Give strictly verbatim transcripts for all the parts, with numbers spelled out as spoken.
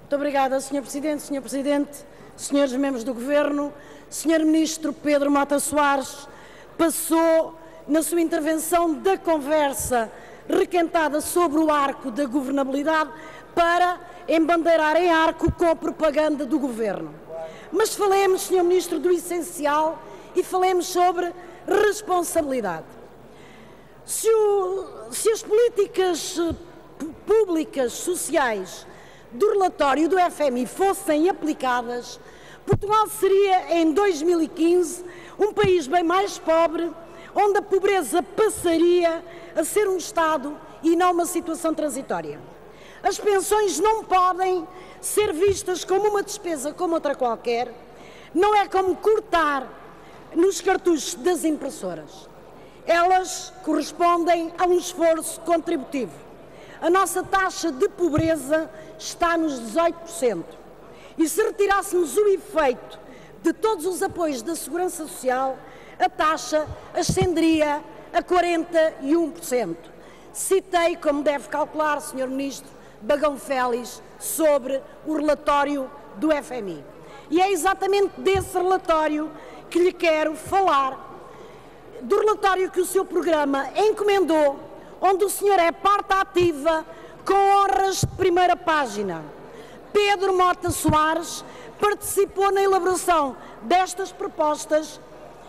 Muito obrigada, senhor Presidente, senhor Presidente, senhores membros do Governo. senhor Ministro Pedro Mota Soares passou, na sua intervenção da conversa requentada sobre o arco da governabilidade, para embandeirar em arco com a propaganda do Governo. Mas falemos, senhor Ministro, do essencial e falemos sobre responsabilidade. Se, o, se as políticas públicas sociais do relatório do F M I fossem aplicadas, Portugal seria, em dois mil e quinze, um país bem mais pobre, onde a pobreza passaria a ser um estado e não uma situação transitória. As pensões não podem ser vistas como uma despesa como outra qualquer, não é como cortar nos cartuchos das impressoras. Elas correspondem a um esforço contributivo. A nossa taxa de pobreza está nos dezoito por cento. E se retirássemos o efeito de todos os apoios da Segurança Social, a taxa ascenderia a quarenta e um por cento. Citei, como deve calcular, senhor Ministro, Bagão Félix, sobre o relatório do F M I. E é exatamente desse relatório que lhe quero falar, do relatório que o seu programa encomendou, onde o senhor é parte ativa, com honras de primeira página. Pedro Mota Soares participou na elaboração destas propostas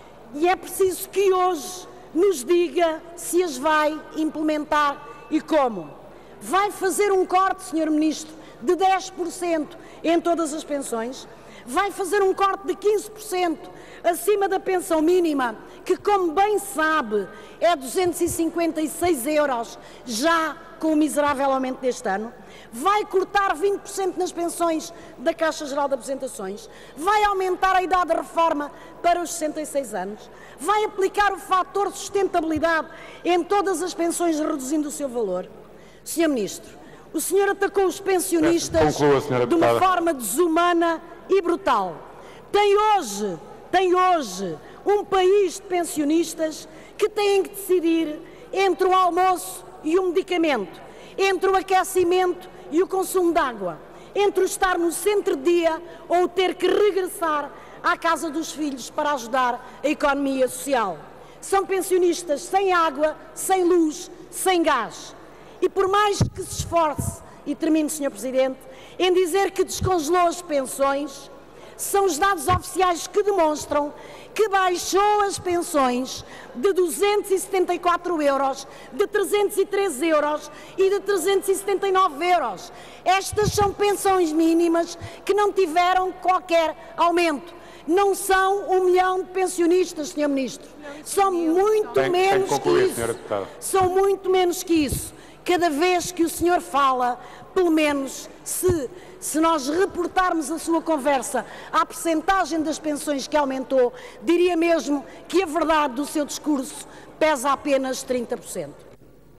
e é preciso que hoje nos diga se as vai implementar e como. Vai fazer um corte, senhor Ministro, de dez por cento em todas as pensões? Vai fazer um corte de quinze por cento acima da pensão mínima, que, como bem sabe, é duzentos e cinquenta e seis euros, já com o miserável aumento deste ano? Vai cortar vinte por cento nas pensões da Caixa Geral de Apresentações? Vai aumentar a idade de reforma para os sessenta e seis anos? Vai aplicar o fator sustentabilidade em todas as pensões, reduzindo o seu valor? senhor Ministro, o senhor atacou os pensionistas Conclua, de uma forma desumana e brutal. Tem hoje, tem hoje um país de pensionistas que têm que decidir entre o almoço e o medicamento, entre o aquecimento e o consumo de água, entre o estar no centro-dia ou ter que regressar à casa dos filhos para ajudar a economia social. São pensionistas sem água, sem luz, sem gás. E por mais que se esforce, e termino, senhor Presidente, em dizer que descongelou as pensões, são os dados oficiais que demonstram que baixou as pensões de duzentos e setenta e quatro euros, de trezentos e treze euros e de trezentos e setenta e nove euros. Estas são pensões mínimas que não tiveram qualquer aumento. Não são um milhão de pensionistas, senhor Ministro. São muito tem, menos tem concluir, que isso. São muito menos que isso. Cada vez que o senhor fala, pelo menos se, se nós reportarmos a sua conversa à percentagem das pensões que aumentou, diria mesmo que a verdade do seu discurso pesa apenas trinta por cento.